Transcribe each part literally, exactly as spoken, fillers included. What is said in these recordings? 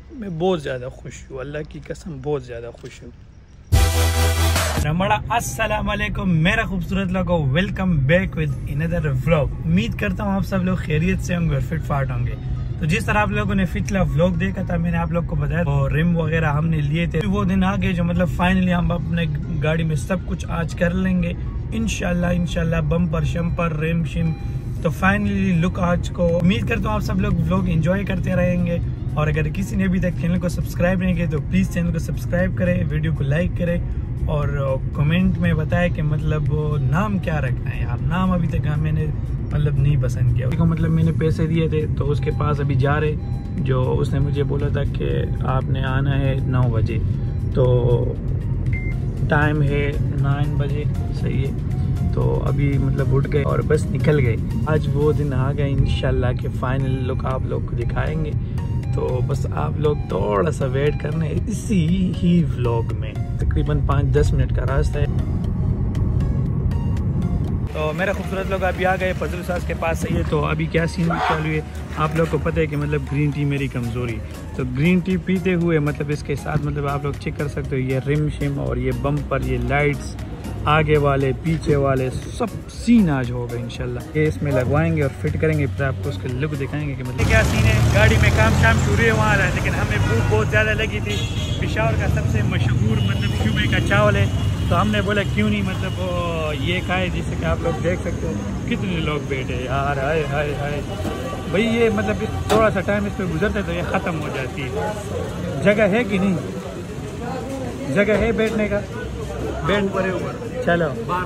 मैं बहुत ज़्यादा खुश हूँ, अल्लाह की कसम बहुत ज़्यादा खुश हूँ। रमड़ा अस्सलाम वालेकुम मेरा खूबसूरत लोगों, welcome back with another vlog. उम्मीद करता हूँ आप सब लोग खैरियत से होंगे और फिट फाट होंगे। तो जिस तरह आप लोगों ने पिछला व्लॉग देखा था, मैंने आप लोग को बताया तो रिम वगैरह हमने लिए थे, वो दिन आ गए जो मतलब फाइनली हम अपने गाड़ी में सब कुछ आज कर लेंगे इंशाल्लाह इंशाल्लाह, बम्पर शम्पर रिम शिम। तो फाइनली लुक आज को उम्मीद करता हूँ आप सब लोग व्लॉग एंजॉय करते रहेंगे। और अगर किसी ने अभी तक चैनल को सब्सक्राइब नहीं किया तो प्लीज़ चैनल को सब्सक्राइब करें, वीडियो को लाइक करें और कमेंट में बताएं कि मतलब नाम क्या रखना है। यार नाम अभी तक मैंने मतलब नहीं पसंद किया, तो मतलब मैंने पैसे दिए थे तो उसके पास अभी जा रहे, जो उसने मुझे बोला था कि आपने आना है नौ बजे, तो टाइम है नाइन बजे, सही है। तो अभी मतलब उठ गए और बस निकल गए। आज वो दिन आ गए इंशाल्लाह के फाइनल लुक आप लोग को दिखाएंगे। तो बस आप लोग थोड़ा सा वेट करना है इसी ही व्लॉग में, तकरीबन पाँच दस मिनट का रास्ता है। तो मेरा खूबसूरत लोग अभी आ गए फजल सास के पास, सही है। तो अभी क्या सीन चालू है आप लोग को पता है कि मतलब ग्रीन टी मेरी कमज़ोरी, तो ग्रीन टी पीते हुए मतलब इसके साथ मतलब आप लोग चेक कर सकते हो ये रिम शिम और ये बम्पर, ये लाइट्स आगे वाले पीछे वाले सब सीन आज होगा इंशाल्लाह। ये इसमें लगवाएंगे और फिट करेंगे, फिर आपको उसके लुक दिखाएंगे कि मतलब क्या सीन है। गाड़ी में काम शाम शुरू है वहाँ रहा, लेकिन हमें भूख बहुत ज़्यादा लगी थी। पेशावर का सबसे मशहूर मतलब क्यूबे का चावल है, तो हमने बोला क्यों नहीं मतलब ये खाए, जिससे कि आप लोग देख सकते हो कितने लोग बैठे यार। हाय हाय हाय भाई, ये मतलब थोड़ा सा टाइम इस पर गुजरता है तो ये ख़त्म हो जाती है। जगह है कि नहीं, जगह है बैठने का, बैठ पड़े ऊपर चलो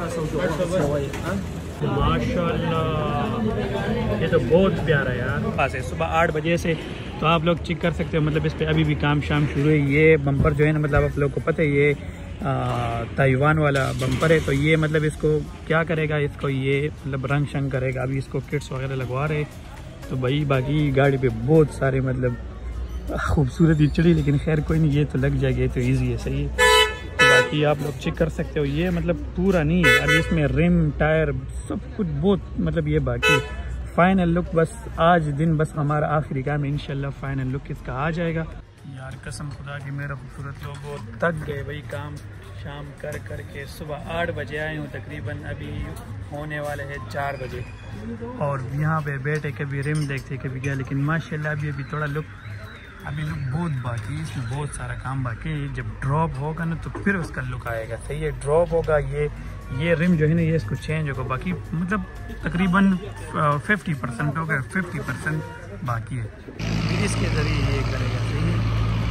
माशाल्लाह, ये तो बहुत प्यारा है यार। पास है सुबह आठ बजे से, तो आप लोग चेक कर सकते हो मतलब इस पे अभी भी काम शाम शुरू है। ये बम्पर जो है ना मतलब आप लोग को पता है ये ताइवान वाला बम्पर है, तो ये मतलब इसको क्या करेगा, इसको ये मतलब रंग शंग करेगा। अभी इसको किट्स वगैरह लगवा रहे, तो भाई बाकी गाड़ी पे बहुत सारे मतलब खूबसूरत ही चढ़ी, लेकिन खैर कोई नहीं, ये तो लग जाएगी, ये तो ईजी है, सही है। बाकी आप लोग चेक कर सकते हो ये मतलब पूरा नहीं है, अभी इसमें रिम टायर सब कुछ बहुत मतलब ये बाकी फाइनल लुक बस आज दिन बस हमारा आखिरी काम है, इंशाल्लाह फाइनल लुक इसका आ जाएगा। यार कसम खुदा की मेरा खूबसूरत लोग थक गए भाई, काम शाम कर कर के सुबह आठ बजे आए हूँ, तकरीबन अभी होने वाले हैं चार बजे। और यहाँ पे बैठे कभी रिम देखते कभी क्या, लेकिन माशाल्लाह अभी अभी थोड़ा लुक अभी लुक बहुत बाकी है, इसमें बहुत सारा काम बाकी है। जब ड्रॉप होगा ना तो फिर उसका लुक आएगा, सही है। ड्रॉप होगा ये ये रिम जो है ना ये इसको चेंज होगा, बाकी मतलब तकरीबन फिफ्टी परसेंट हो गया, फिफ्टी परसेंट बाकी है, इसके ज़रिए ये करेगा, सही है।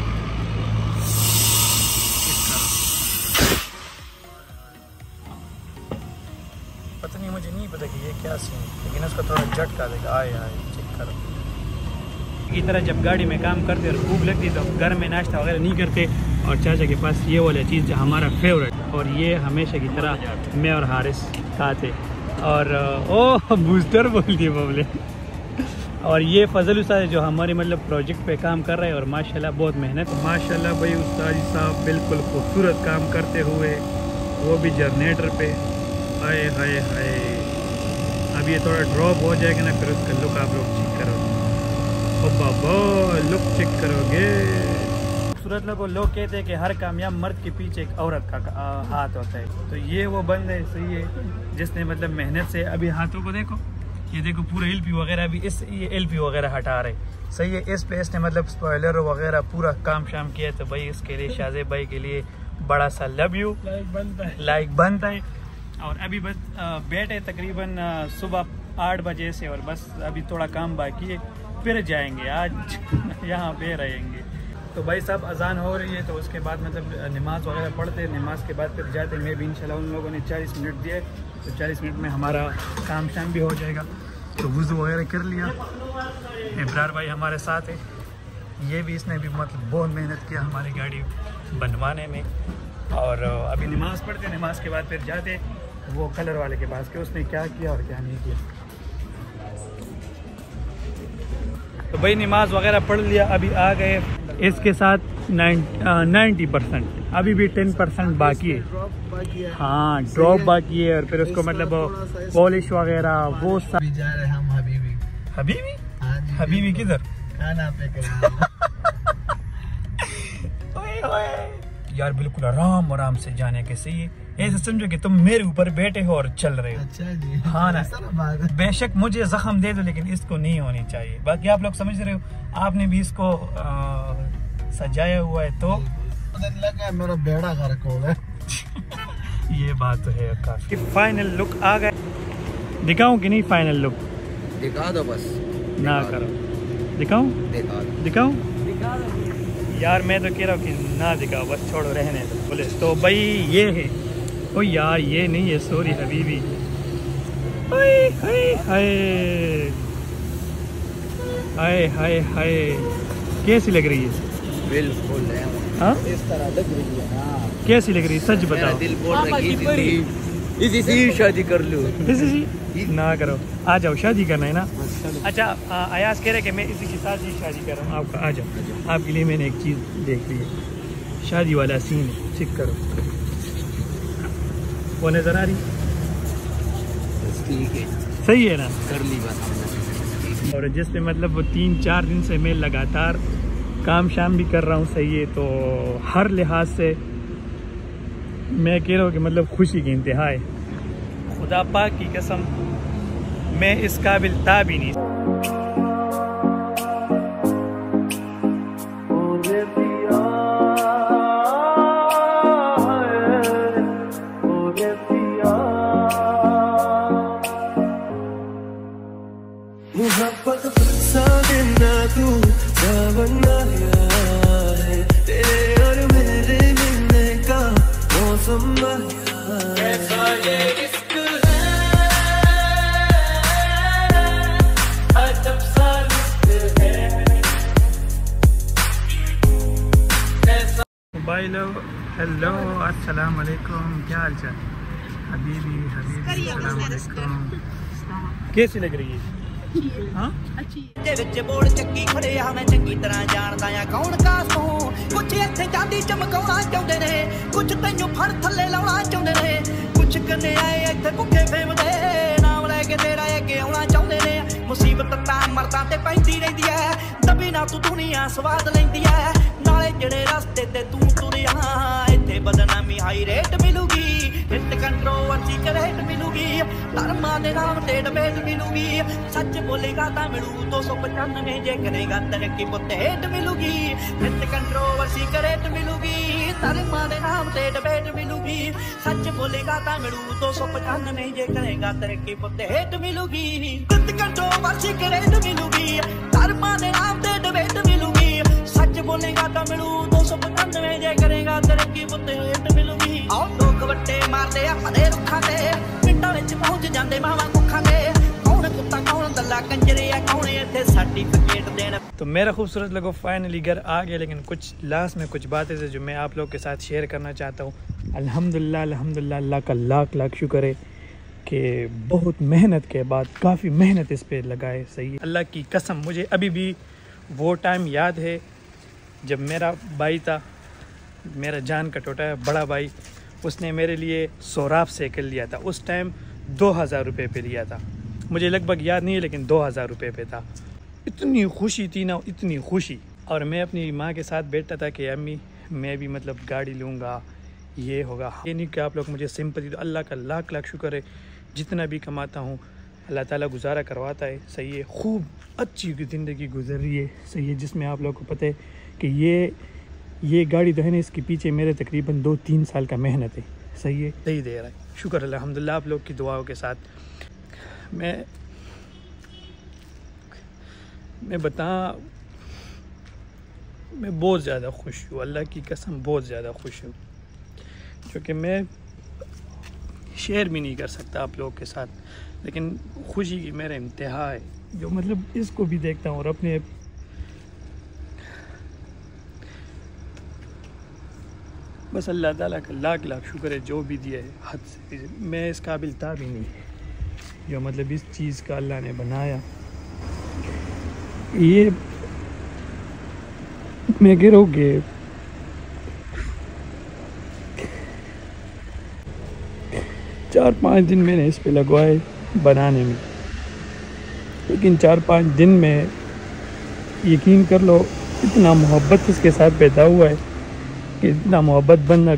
पता नहीं, मुझे नहीं पता कि ये क्या सीन, लेकिन उसका थोड़ा झटका देगा। आए आए चेक करो की तरह जब गाड़ी में काम करते और भूख लगती तो घर में नाश्ता वगैरह नहीं करते, और चाचा के पास ये वाला चीज़ जो हमारा फेवरेट, और ये हमेशा की तरह मैं और हारिस खाते। और ओह बूस्टर बोल दिए बबले। और ये फजल उस्ताद जो हमारे मतलब प्रोजेक्ट पे काम कर रहे हैं, और माशाल्लाह बहुत मेहनत, माशाल्लाह भाई उस्ताद साहब बिल्कुल खूबसूरत काम करते हुए, वो भी जनरेटर पे। हाय हाय हाय, अब ये थोड़ा ड्रॉप हो जाएगा ना, फिर उसका लुक आप लोग चेक करो, बाबा लुक चेक करोगे। खूबसूरत लोगों लोग कहते हैं कि हर कामयाब मर्द के पीछे एक औरत का आ, हाथ होता है, तो ये वो बंद है, सही है, जिसने मतलब मेहनत से अभी हाथों को देखो, ये देखो पूरा एलपी वगैरह भी इस ये एलपी वगैरह हटा रहे, सही है। इस पे इसने मतलब स्पॉइलर वगैरह पूरा काम शाम किया, तो भाई इसके लिए शाहजेब भाई के लिए बड़ा सा लव यू, लाइक बनता है, लाइक बनता है। और अभी बस बैठे तकरीबन सुबह आठ बजे से, और बस अभी थोड़ा काम बाकी है, फिर जाएंगे आज यहाँ पे रहेंगे। तो भाई साहब अजान हो रही है, तो उसके बाद मतलब नमाज़ वगैरह पढ़ते, नमाज के बाद फिर जाते। मैं भी इंशाल्लाह उन लोगों ने चालीस मिनट दिए, तो चालीस मिनट में हमारा काम शाम भी हो जाएगा। तो वज़ू वगैरह कर लिया। इब्रार भाई हमारे साथ है, ये भी इसने भी मतलब बहुत मेहनत किया हमारी गाड़ी बनवाने में। और अभी नमाज़ पढ़ते, नमाज के बाद फिर जाते वो कलर वाले के पास कि उसने क्या किया और क्या नहीं किया। तो भाई नमाज वगैरह पढ़ लिया, अभी आ गए इसके साथ नाइन्टी परसेंट, अभी भी टेन परसेंट बाकी है। हाँ ड्रॉप बाकी है, और फिर उसको मतलब पॉलिश वगैरह वो सब जा रहे हैं हम। हबीबी हबीबी हबीबी किधर, खाना पे यार बिल्कुल आराम आराम से जाने के। सही है, ऐसे समझो कि तुम मेरे ऊपर बैठे हो और चल रहे हो। अच्छा जी, हाँ ना, बेशक मुझे जख्म दे दो लेकिन इसको नहीं होनी चाहिए। बाकी आप लोग समझ रहे हो, आपने भी इसको आ, सजाया हुआ है तो लगा मेरा बेड़ा गर्क हो गया। ये बात तो है। काफी फाइनल लुक आ गया, दिखाऊं कि नहीं? फाइनल लुक दिखा दो बस, ना करो, दिखाऊं दिखा दो, दिखाऊं दिखा दो यार। मैं तो कह रहा हूँ कि ना दिखाओ, बस छोड़ो, रहने दो। बोले तो भाई ये है। ओ यार ये नहीं है, सॉरी हबीबी। हाय हाय हाय हाय हाय हाय, कैसी लग रही है? बिल्कुल हाँ इस तरह लग रही है ना। कैसी लग रही है सच बताओ? दिल बोल रहा है इसी से शादी कर लो। इसी ना करो, आ जाओ, शादी करना है ना। अच्छा अयाज कह रहे कि मैं इसी के साथ ही शादी कर रहा हूँ आपका। आ जाओ, आपके लिए मैंने एक चीज़ देख ली है, शादी वाला सीन है, चेक करो। वो नजर आ रही? ठीक है, सही है ना? कर ली बात। और जिस पे मतलब वो तीन चार दिन से मैं लगातार काम शाम भी कर रहा हूँ। सही है, तो हर लिहाज से मैं कह रहा हूँ कि मतलब खुशी की इंतहा है। खुदा पाक की कसम, मैं इस काबिल था भी नहीं। हेलो अस्सलाम वालेकुम, क्या हाल चाल? हबीबी हबीबी अस्सलाम वालेकुम, कैसी लग रही है? हाँ अच्छी ਦੇ ਵਿੱਚ ਬੋਲ ਚੱਕੀ ਖੜੇ ਆ ਮੈਂ ਚੰਗੀ ਤਰ੍ਹਾਂ ਜਾਣਦਾ ਆ ਕੌਣ ਕਾਸ ਤੋਂ। ਕੁਛ ਇੱਥੇ ਚਾਂਦੀ ਚਮਕਾਉਣਾ ਚਾਹੁੰਦੇ ਨੇ, ਕੁਛ ਤੈਨੂੰ ਫੜ ਥੱਲੇ ਲਾਉਣਾ ਚਾਹੁੰਦੇ ਨੇ, ਕੁਛ ਕੰਨੇ ਆਏ ਇੱਥੇ ਭੁੱਖੇ ਫੇਮਦੇ ਨਾਮ ਲੈ ਕੇ ਤੇਰਾ ਅੱਗੇ ਆਉਣਾ ਚਾਹੁੰਦੇ ਨੇ। ਮੁਸੀਬਤ ਤਾਂ ਮਰਦਾਂ ਤੇ ਪੈਂਦੀ ਰਹਿੰਦੀ ਐ, ਦਬੀ ਨਾ ਤੂੰ ਦੁਨੀਆ ਸਵਾਦ ਲੈਂਦੀ ਐ। ਨਾਲੇ ਜਿਹੜੇ ਰਸਤੇ ਤੇ ਤੂੰ ਤੁਰਿਆ ਇੱਥੇ ਬਦਨਾਮੀ ਹਾਈ ਰੇਟ ਮਿਲੂਗੀ, ਹਿੱਟ ਕੰਟਰੋਵਰਸੀ ਕਰੇਟ ਮਿਲੂਗੀ, ਧਰਮਾਂ ਦੇ ਨਾਮ ਤੇ ਡਬੇਟ ਮਿਲੂਗੀ। ਸੱਚ ਬੋਲੇਗਾ ਤਾਂ ਮਿਲੂ ਦੋ ਸੌ ਪਚਾਨਵੇਂ, ਜੇ ਕਰੇਗਾ ਤਰੱਕੀ ਪੁੱਤ ਹੇਟ ਮਿਲੂਗੀ, ਹਿੱਟ ਕੰਟਰੋਵਰਸੀ ਕਰੇਟ ਮਿਲੂਗੀ, ਧਰਮਾਂ ਦੇ ਨਾਮ ਤੇ ਡਬੇਟ ਮਿਲੂਗੀ। ਸੱਚ ਬੋਲੇਗਾ ਤਾਂ ਮਿਲੂ ਦੋ ਸੌ ਪਚਾਨਵੇਂ, ਜੇ ਕਰੇਗਾ ਤਰੱਕੀ ਪੁੱਤ ਹੇਟ ਮਿਲੂਗੀ, ਹਿੱਟ ਕੰਟਰੋਵਰਸੀ ਕਰੇਟ ਮਿਲੂਗੀ, ਧਰਮਾਂ ਦੇ ਨਾਮ ਤੇ ਡਬੇਟ ਮਿਲੂਗੀ। ਸੱਚ ਬੋਲੇਗਾ ਤਾਂ ਮਿਲੂ ਦੋ ਸੌ ਪਚਾਨਵੇਂ, ਜੇ ਕਰੇਗਾ ਤਰੱਕੀ ਪੁੱਤ ਹੇਟ ਮਿਲੂਗੀ। ਆਓ ਲੋਕ ਵੱਟੇ ਮਾਰਦੇ ਆ ਭਲੇ ਰੁੱਖਾਂ ਤੇ, ਪਿੰਡਾਂ ਵਿੱਚ ਪਹੁੰਚ ਜਾਂਦੇ ਮਾਵਾਂ ਕੁੱਖਾਂ ਤੇ। तो मेरा खूबसूरत लोगों फाइनली घर आ गया, लेकिन कुछ लास्ट में कुछ बातें हैं जो मैं आप लोग के साथ शेयर करना चाहता हूँ। अल्हम्दुलिल्लाह अल्हम्दुलिल्लाह, अल्लाह का लाख लाख शुक्र है कि बहुत मेहनत के बाद, काफ़ी मेहनत इस पे लगाए। सही है, अल्लाह की कसम मुझे अभी भी वो टाइम याद है जब मेरा भाई था, मेरा जान का टोटा है बड़ा भाई, उसने मेरे लिए सोराब साइकिल लिया था। उस टाइम दो हज़ार रुपये पे लिया था, मुझे लगभग याद नहीं है लेकिन दो हज़ार रुपये पे था। इतनी खुशी थी ना, इतनी खुशी। और मैं अपनी माँ के साथ बैठा था कि अम्मी मैं भी मतलब गाड़ी लूँगा, ये होगा। ये नहीं कि आप लोग मुझे सिंपैथी दो, अल्लाह का लाख लाख शुक्र है, जितना भी कमाता हूँ अल्लाह ताला गुजारा करवाता है। सही है, खूब अच्छी ज़िंदगी गुजर रही है। सही है, जिसमें आप लोग को पता है कि ये ये गाड़ी तो है ना, इसके पीछे मेरे तकरीबन दो तीन साल का मेहनत है। सही है, सही दे रहा है, शुक्र अल्हम्दुलिल्लाह आप लोग की दुआओं के साथ। मैं मैं बता मैं बहुत ज़्यादा खुश हूँ, अल्लाह की कसम बहुत ज़्यादा खुश हूँ, क्योंकि मैं शेयर भी नहीं कर सकता आप लोगों के साथ, लेकिन खुशी की मेरा इंतहा है। जो मतलब इसको भी देखता हूँ और अपने बस अल्लाह ताला का लाख लाख शुक्र है, जो भी दिया है हद से। मैं इस काबिल था भी नहीं, जो मतलब इस चीज़ का अल्लाह ने बनाया। ये मैं कह रहा हूँ कि चार पाँच दिन मैंने इस पे लगवाए बनाने में, लेकिन चार पाँच दिन में यकीन कर लो इतना मोहब्बत इसके साथ पैदा हुआ है कि इतना मोहब्बत बनना,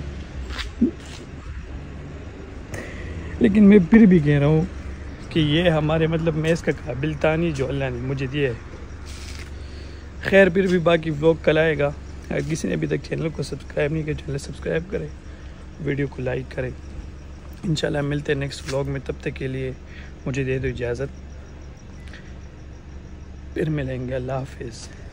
लेकिन मैं फिर भी कह रहा हूँ कि ये हमारे मतलब मैं इसका काबिल था नहीं जो अल्लाह ने मुझे दिया है। खैर फिर भी बाकी व्लॉग कल आएगा। अगर किसी ने अभी तक चैनल को सब्सक्राइब नहीं किया, चैनल सब्सक्राइब करें, वीडियो को लाइक करें। इंशाल्लाह मिलते हैं नेक्स्ट व्लॉग में, तब तक के लिए मुझे दे दो इजाज़त, फिर मिलेंगे। अल्लाह हाफिज़।